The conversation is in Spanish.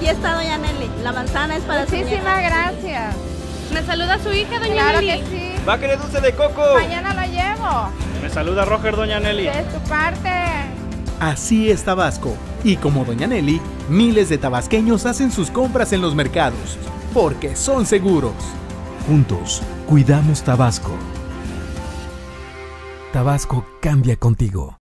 está doña Nelly, la manzana es para su nieta. Muchísimas gracias. ¿Me saluda su hija, doña Claro Nelly? que sí. ¿Va a querer dulce de coco? Mañana lo llevo. Me saluda Roger, doña Nelly. De tu parte. Así es Tabasco. Y como doña Nelly, miles de tabasqueños hacen sus compras en los mercados, porque son seguros. Juntos, cuidamos Tabasco. Tabasco cambia contigo.